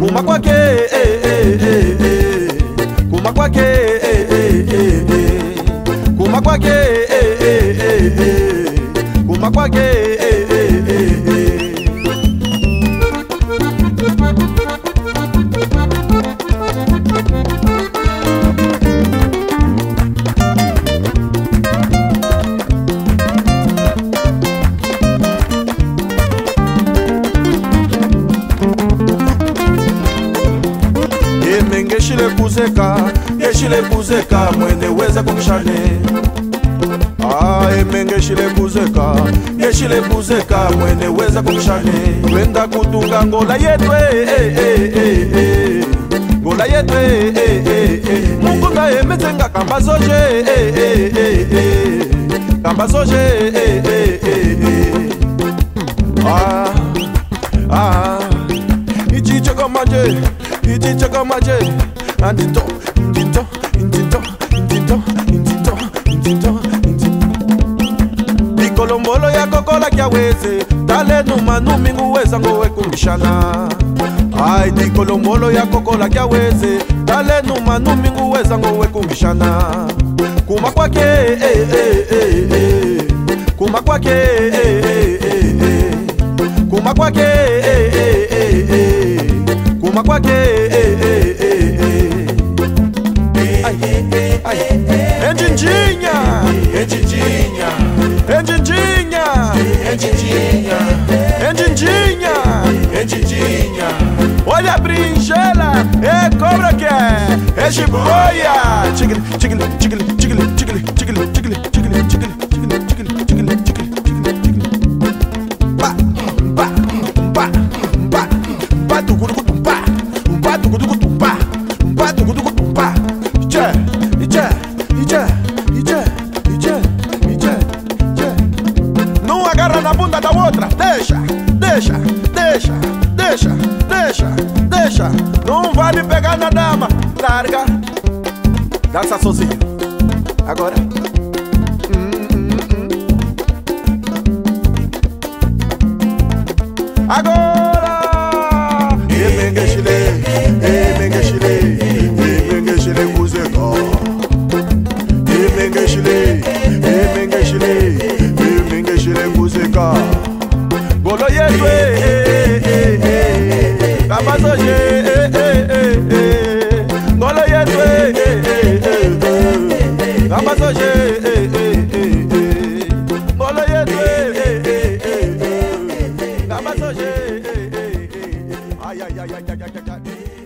kuma kwake kuma kwake kuma kwake kuma kwake Ngeshile kuzeka mwene weza kumshane ngeshile kuzeka mwene weza kumshane twenda kutunga ngola yetwe ngola yetwe mukunga emetenga kamba zoje kamba zoje ichiche kamaje andito Dikolombolo ya kokola kia weze Tale numa numingu weza ngowe kumishana Ay dikolombolo ya kokola kia weze Tale numa numingu weza ngowe kumishana Kuma kwake kuma kwake kuma kwake kuma kwake Enjinjinha Enjinjinha Enjinjinha Enjinjinha Enjinjinha Enjinjinha Olha a brinjela, cobra que é jiboia. Tigre, tigre, tigre, tigre, tigre, tigre, tigre, tigre, tigre, tigre, tigre, tigre, tigre, tigre. Pa, pa, pa, pa, pa, tucurucutum pa, pa, tucurucutum pa, pa, tucurucutum pa. Tchê, tchê, tchê, tchê, tchê, tchê, tchê. Não agarra na bunda da outra, deixa, deixa, deixa, deixa, deixa, deixa. Não vai me pegar na dama, larga. Dança sozinho. Agora. Agora. Emengeshile, emengeshile, emengeshile música. Emengeshile, emengeshile, emengeshile música. Golo yetwe, kabazoje, golo yetwe, kabazoje, golo yetwe, kabazoje. Ay ay ay ay ay ay ay.